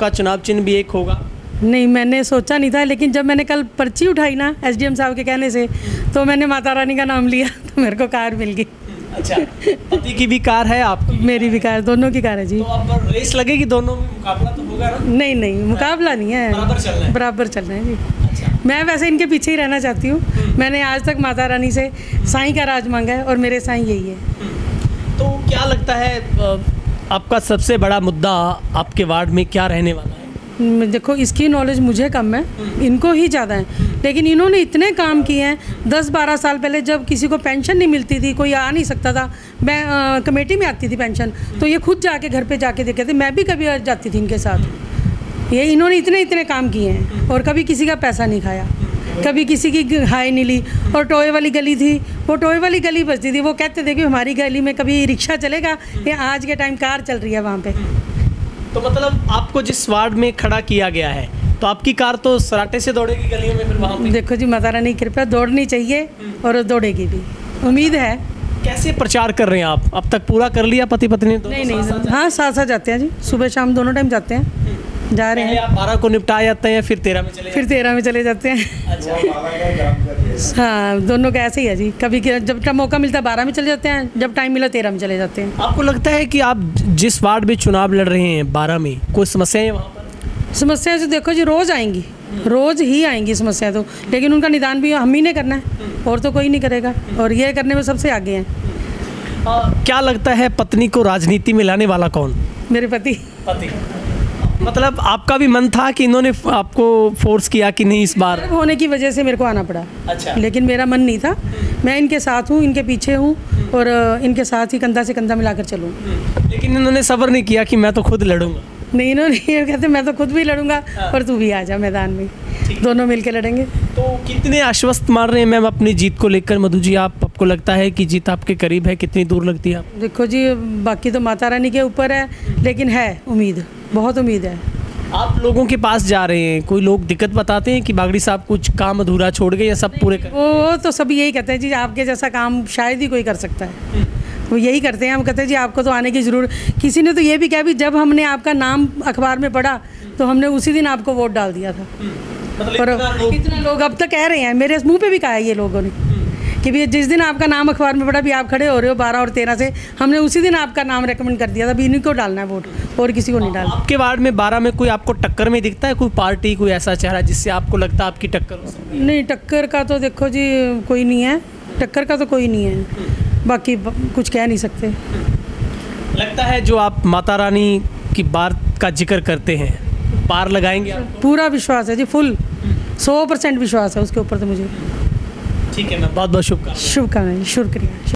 का चुनाव चिन्ह भी एक होगा? नहीं, मैंने सोचा नहीं था, लेकिन जब मैंने कल पर्ची उठाई ना एसडीएम साहब के कहने से, तो मैंने माता रानी का नाम लिया तो मेरे को कार मिल गई। अच्छा, पति की भी कार है आपकी? मेरी भी कार, दोनों की कार है जी। तो अब रेस लगेगी, दोनों में मुकाबला तो होगा ना? नहीं नहीं, मुकाबला नहीं है, बराबर चल रहा है। बराबर चल रहे हैं जी। अच्छा, मैं वैसे इनके पीछे ही रहना चाहती हूँ। मैंने आज तक माता रानी से साईं का राज मांगा है और मेरे साईं यही है। तो क्या लगता है आपका सबसे बड़ा मुद्दा आपके वार्ड में क्या रहने वाला है? देखो, इसकी नॉलेज मुझे कम है, इनको ही ज़्यादा है, लेकिन इन्होंने इतने काम किए हैं। 10-12 साल पहले जब किसी को पेंशन नहीं मिलती थी, कोई आ नहीं सकता था, मैं कमेटी में आती थी पेंशन, तो ये खुद जाके घर पे जाके देखे थे, मैं भी कभी जाती थी इनके साथ। ये इन्होंने इतने काम किए हैं और कभी किसी का पैसा नहीं खाया, कभी किसी की हाय नहीं ली। और टोए वाली गली थी, वो टोए वाली गली बचती थी, वो कहते थे कि हमारी गली में कभी रिक्शा चलेगा, या आज के टाइम कार चल रही है वहाँ पे। तो मतलब आपको जिस वार्ड में खड़ा किया गया है, तो आपकी कार तो सराटे से दौड़ेगी गलियों में फिर वहाँ पे? देखो जी, माता रानी की कृपा, दौड़नी चाहिए और दौड़ेगी भी, उम्मीद है। कैसे प्रचार कर रहे हैं आप? अब तक पूरा कर लिया पति पत्नी दोनों? नहीं, हाँ, साथ साथ जाते हैं जी, सुबह शाम दोनों टाइम जाते हैं, जा रहे हैं। आप 12 को निपटा जाते हैं, फिर 13 में चले? फिर 13 में चले जाते हैं। अच्छा, हाँ, दोनों का ऐसे ही है जी, कभी जब मौका मिलता है 12 में चले जाते हैं, जब टाइम मिला 13 में चले जाते हैं। आपको लगता है कि आप जिस वार्ड में चुनाव लड़ रहे हैं 12 में, कोई समस्या है वहाँ पर? समस्या तो देखो जी, रोज़ आएंगी, रोज़ ही आएंगी समस्या तो, लेकिन उनका निदान भी हम ही ने करना है, और तो कोई नहीं करेगा, और ये करने में सबसे आगे हैं। क्या लगता है पत्नी को राजनीति में लाने वाला कौन? मेरे पति। मतलब आपका भी मन था कि इन्होंने आपको फोर्स किया कि नहीं इस बार? होने की वजह से मेरे को आना पड़ा। अच्छा। लेकिन मेरा मन नहीं था, मैं इनके साथ हूँ, इनके पीछे हूँ, और इनके साथ ही कंधा से कंधा मिलाकर चलूँ। लेकिन इन्होंने सब्र नहीं किया कि मैं तो खुद लड़ूंगा? नहीं, इन्होंने ये कहते मैं तो खुद भी लड़ूंगा और तू भी आ जा मैदान में, दोनों मिलकर लड़ेंगे। तो कितने आश्वस्त मान रहे हैं मैम अपनी जीत को लेकर? मधु जी, आपको लगता है कि जीत आपके करीब है? कितनी दूर लगती है आप? देखो जी, बाकी तो माता रानी के ऊपर है, लेकिन है उम्मीद, बहुत उम्मीद है। आप लोगों के पास जा रहे हैं, कोई लोग दिक्कत बताते हैं कि बागड़ी साहब कुछ काम अधूरा छोड़ गए या सब पूरे कर? वो तो सभी यही कहते हैं जी, आपके जैसा काम शायद ही कोई कर सकता है, वो यही करते हैं। हम कहते हैं जी आपको तो आने की ज़रूरत। किसी ने तो ये भी कहा भी, जब हमने आपका नाम अखबार में पढ़ा तो हमने उसी दिन आपको वोट डाल दिया था। पर कितना लोग अब तक कह रहे हैं, मेरे मुंह पे भी कहा है ये लोगों ने कि भी जिस दिन आपका नाम अखबार में पड़ा, भी आप खड़े हो रहे हो 12 और 13 से, हमने उसी दिन आपका नाम रेकमेंड कर दिया था, भी इन्हीं को डालना है वोट, और किसी को नहीं डालना। आपके वार्ड में 12 में कोई आपको टक्कर में दिखता है, कोई पार्टी, कोई ऐसा चेहरा जिससे आपको लगता है आपकी टक्कर हो सकती है? नहीं, टक्कर का तो देखो जी कोई नहीं है, टक्कर का तो कोई नहीं है, बाकी कुछ कह नहीं सकते। लगता है जो आप माता रानी की बात का जिक्र करते हैं, पार लगाएंगे आप? पूरा विश्वास है जी, फुल 100% विश्वास है उसके ऊपर तो मुझे। ठीक है मैम, बहुत बहुत शुभकामनाएं। शुभकामनाएं, शुक्रिया।